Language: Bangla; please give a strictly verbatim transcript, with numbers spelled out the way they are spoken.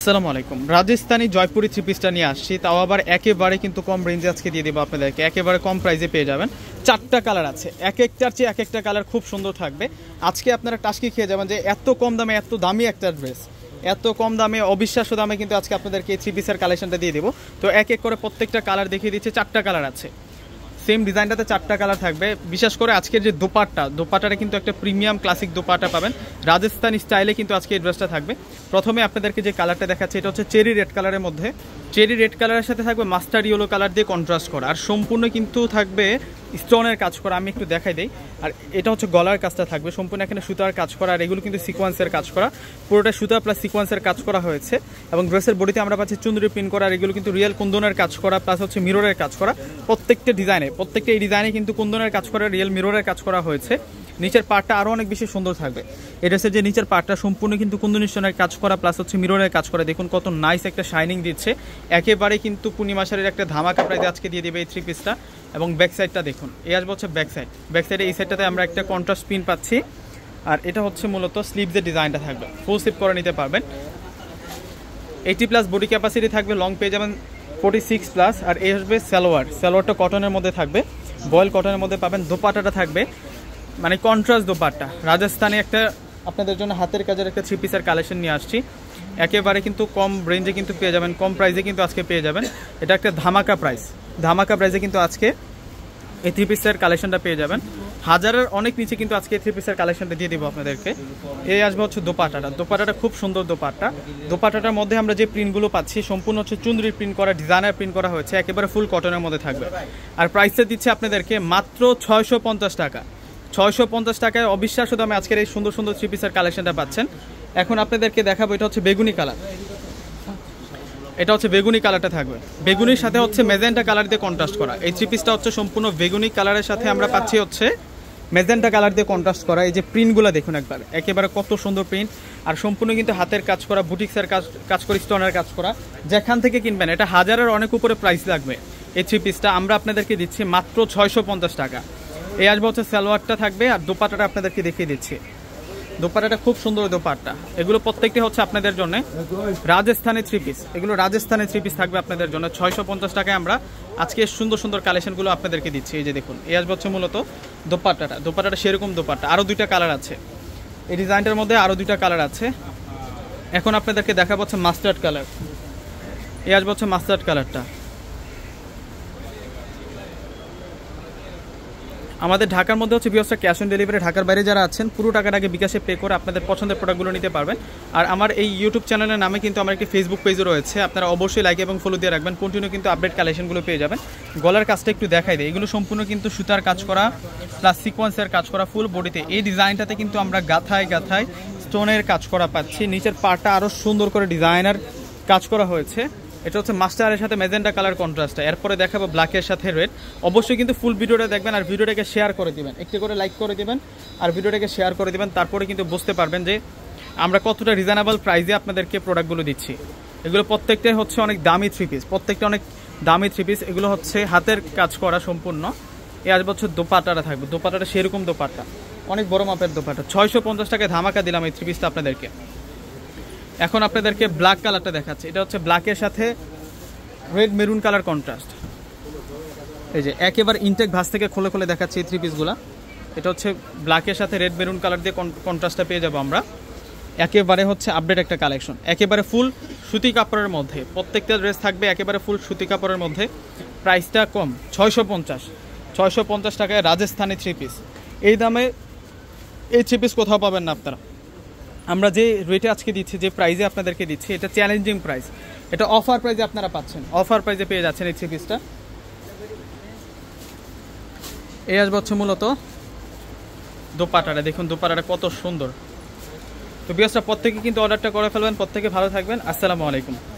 আসসালামু আলাইকুম। রাজস্থানী জয়পুরি থ্রি পিসটা নিয়ে আসছি, তাও আবার একেবারে কিন্তু কম রেঞ্জে আজকে দিয়ে দেবো আপনাদেরকে, একেবারে কম প্রাইসে পেয়ে যাবেন। চারটা কালার আছে, এক একটার চেয়ে এক একটা কালার খুব সুন্দর থাকবে। আজকে আপনারা টাসকি খেয়ে যাবেন যে এত কম দামে এত দামি একটা ড্রেস, এত কম দামে অবিশ্বাস্য দামে কিন্তু আজকে আপনাদেরকে এই থ্রি পিসের কালেকশনটা দিয়ে দেবো। তো এক এক করে প্রত্যেকটা কালার দেখিয়ে দিচ্ছে। চারটা কালার আছে, সেম ডিজাইনটাতে চারটা কালার থাকবে। বিশেষ করে আজকের যে দোপাট্টা, দোপাট্টাটা কিন্তু একটা প্রিমিয়াম ক্লাসিক দোপাট্টা পাবেন, রাজস্থানি স্টাইলে কিন্তু আজকে এই ড্রেসটা থাকবে। প্রথমে আপনাদেরকে যে কালারটা দেখাচ্ছে এটা হচ্ছে চেরি রেড কালারের মধ্যে, চেরি রেড কালারের সাথে থাকবে মাস্টার্ড ইয়েলো কালার দিয়ে কন্ট্রাস্ট করা, আর সম্পূর্ণ কিন্তু থাকবে স্টোনের কাজ করা। আমি একটু দেখাই দিই। আর এটা হচ্ছে গলার কাজটা থাকবে সম্পূর্ণ এখানে সুতার কাজ করা, আর এগুলো কিন্তু সিকোয়েন্সের কাজ করা, পুরোটা সুতা প্লাস সিকোয়েন্সের কাজ করা হয়েছে। এবং ড্রেসের বডিতে আমরা পাচ্ছি চুনরি প্রিন্ট করা, আর এগুলো কিন্তু রিয়েল কুন্দনের কাজ করা প্লাস হচ্ছে মিররের কাজ করা। প্রত্যেকটা ডিজাইনে প্রত্যেকটা এই ডিজাইনে কিন্তু কুন্দনের কাজ করা, রিয়েল মিররের কাজ করা হয়েছে। নিচের পার্টটা আরও অনেক বেশি সুন্দর থাকবে। এই ড্রেসের যে নিচের পার্টটা সম্পূর্ণ কিন্তু কুন্দনী স্টোনের কাজ করা প্লাস হচ্ছে মিররের কাজ করা। দেখুন কত নাইস একটা শাইনিং দিচ্ছে, একেবারে কিন্তু পূর্ণিমা শাড়ির একটা ধামাকা প্রাইসে আজকে দিয়ে দেবে এই থ্রি পিসটা। এবং ব্যাক সাইডটা দেখুন, এই আসবে হচ্ছে ব্যাক সাইড, ব্যাক সাইডে এই সাইডটাতে আমরা একটা কন্ট্রাস্ট পিন পাচ্ছি। আর এটা হচ্ছে মূলত স্লিভসের ডিজাইনটা থাকবে, ফুল স্লিভ করে নিতে পারবেন। এইটি প্লাস বডি ক্যাপাসিটি থাকবে, লং পেয়ে যাবেন ফোর্টি সিক্স প্লাস। আর এই আসবে সালোয়ার, সালোয়ারটা কটনের মধ্যে থাকবে, বয়েল কটনের মধ্যে পাবেন। দোপাট্টাটা থাকবে মানে কন্ট্রাস্ট দোপাট্টা, রাজস্থানে একটা আপনাদের জন্য হাতের কাজের একটা থ্রি পিসের কালেকশন নিয়ে আসছি। একেবারে কিন্তু কম রেঞ্জে কিন্তু পেয়ে যাবেন, কম প্রাইসে কিন্তু আজকে পেয়ে যাবেন। এটা একটা ধামাকা প্রাইস, ধামাকা প্রাইসে কিন্তু আজকে এই থ্রি পিসের কালেকশনটা পেয়ে যাবেন। হাজারের অনেক নিচে কিন্তু আজকে থ্রি পিসের কালেকশনটা দিয়ে দিব আপনাদেরকে। এই আসবে হচ্ছে দোপাট্টাটা, দোপাট্টাটা খুব সুন্দর দোপাট্টা। দোপাট্টাটার মধ্যে আমরা যে প্রিন্টগুলো পাচ্ছি সম্পূর্ণ হচ্ছে চুনরি প্রিন্ট করা, ডিজাইনার প্রিন্ট করা হয়েছে, একেবারে ফুল কটনের মধ্যে থাকবে। আর প্রাইসটা দিচ্ছে আপনাদেরকে মাত্র ছয়শো পঞ্চাশ টাকা, ছয়শো পঞ্চাশ টাকায় অবিশ্বাস্য দামে আজকের এই সুন্দর সুন্দর থ্রি পিসের কালেকশনটা পাচ্ছেন। এখন আপনাদেরকে দেখাবো এটা হচ্ছে বেগুনি কালার, এটা হচ্ছে বেগুনি কালারটা থাকবে, বেগুনির সাথে হচ্ছে মেজেন্টা কালার দিয়ে কন্ট্রাস্ট করা। এই থ্রি পিসটা হচ্ছে সম্পূর্ণ বেগুনি কালারের সাথে আমরা পাচ্ছি হচ্ছে মেজেন্টা কালার দিয়ে কন্ট্রাস্ট করা। এই যে প্রিন্টগুলো দেখুন একবার, একেবারে কত সুন্দর প্রিন্ট, আর সম্পূর্ণ কিন্তু হাতের কাজ করা, বুটিক্সের কাজ কাজ করে, স্টোনের কাজ করা। যেখান থেকে কিনবেন এটা হাজারের অনেক উপরে প্রাইস লাগবে। এই থ্রি পিসটা আমরা আপনাদেরকে দিচ্ছি মাত্র ছয়শো পঞ্চাশ টাকা। এই আসবে হচ্ছে সালোয়ারটা থাকবে, আর দোপাট্টাটা আপনাদেরকে দেখিয়ে দিচ্ছি। দোপাট্টাটা খুব সুন্দর দোপাট্টা, এগুলো প্রত্যেকটি হচ্ছে আপনাদের জন্য রাজস্থানের থ্রি পিস, এগুলো রাজস্থানের থ্রি পিস থাকবে আপনাদের জন্য ছয়শো পঞ্চাশ টাকায়। আমরা আজকে সুন্দর সুন্দর কালেকশনগুলো আপনাদেরকে দিচ্ছি। এই যে দেখুন, এই আসবে হচ্ছে মূলত দোপাট্টাটা, দোপাট্টাটা সেরকম দোপাট্টা, আরও দুইটা কালার আছে এই ডিজাইনটার মধ্যে, আরও দুইটা কালার আছে। এখন আপনাদেরকে দেখা হচ্ছে মাস্টার্ড কালার, এই আসবে হচ্ছে মাস্টার্ড কালারটা। আমাদের ঢাকার মধ্যে হচ্ছে বিয়সটা ক্যাশ অন ডেলিভারি, ঢাকার বাইরে যারা আছেন পুরো টাকাটাকে বিকাশে পে করে আপনাদের পছন্দের প্রোডাক্টগুলো নিতে পারবেন। আর আমার এই ইউটিউব চ্যানেলের নামে কিন্তু আমার একটি ফেসবুক পেজও রয়েছে, আপনারা অবশ্যই লাইক এবং ফলো দিয়ে রাখবেন, কন্টিনিউ কিন্তু আপডেট কালেকশনগুলো পেয়ে যাবেন। গলার কাজটা একটু দেখাই দেয়, এগুলো সম্পূর্ণ কিন্তু সুতার কাজ করা প্লাস সিকোয়েন্সের কাজ করা ফুল বডিতে। এই ডিজাইনটাতে কিন্তু আমরা গাথায় গাথায় স্টোনের কাজ করা পাচ্ছি। নিচের পার্টটা আরও সুন্দর করে ডিজাইনার কাজ করা হয়েছে। এটা হচ্ছে মাস্টারের সাথে মেজেন্টা কালার কন্ট্রাস্টটা। এরপরে দেখাবো ব্ল্যাকের সাথে রেড। অবশ্যই কিন্তু ফুল ভিডিওটা দেখবেন, আর ভিডিওটাকে শেয়ার করে দিবেন, একটু করে লাইক করে দিবেন আর ভিডিওটাকে শেয়ার করে দিবেন। তারপরে কিন্তু বুঝতে পারবেন যে আমরা কতটা রিজনেবল প্রাইসে আপনাদেরকে প্রোডাক্টগুলো দিচ্ছি। এগুলো প্রত্যেকটাই হচ্ছে অনেক দামি থ্রি পিস, প্রত্যেকটা অনেক দামি থ্রি পিস। এগুলো হচ্ছে হাতের কাজ করা সম্পূর্ণ। এই আজ বছর দোপাট্টাটা থাকবে, দোপাট্টাটা সেরকম দোপাট্টা, অনেক বড় মাপের দোপাট্টা। ছয়শো পঞ্চাশ টাকায় ধামাকা দিলাম এই থ্রি পিসটা আপনাদেরকে। এখন আপনাদেরকে ব্ল্যাক কালারটা দেখাচ্ছে, এটা হচ্ছে ব্ল্যাকের সাথে রেড মেরুন কালার কন্ট্রাস্ট। এই যে একেবারে ইনটেক ভাঁজ থেকে খুলে খুলে দেখাচ্ছি এই থ্রি পিসগুলো। এটা হচ্ছে ব্ল্যাকের সাথে রেড মেরুন কালার দিয়ে কন্ট্রাস্টটা পেয়ে যাবো আমরা। একেবারে হচ্ছে আপডেট একটা কালেকশন, একেবারে ফুল সুতি কাপড়ের মধ্যে প্রত্যেকটা ড্রেস থাকবে, একেবারে ফুল সুতি কাপড়ের মধ্যে। প্রাইসটা কম, ছয়শো পঞ্চাশ ছয়শো পঞ্চাশ টাকায় রাজস্থানি থ্রি পিস। এই দামে এই থ্রি পিস কোথাও পাবেন না আপনারা। আমরা যে রেটে আজকে দিচ্ছি, যে প্রাইসে আপনাদেরকে দিচ্ছি, এটা চ্যালেঞ্জিং প্রাইস, এটা অফার প্রাইসে আপনারা পাচ্ছেন, অফার প্রাইসে পেয়ে যাচ্ছেন এই থ্রি পিসটা। এই আসবে হচ্ছে মূলত দোপাট্টাটা, দেখুন দোপাট্টাটা কত সুন্দর। তো বিয়াসটা প্রত্যেকে কিন্তু অর্ডারটা করে ফেলবেন, প্রত্যেকে ভালো থাকবেন। আসসালামু আলাইকুম।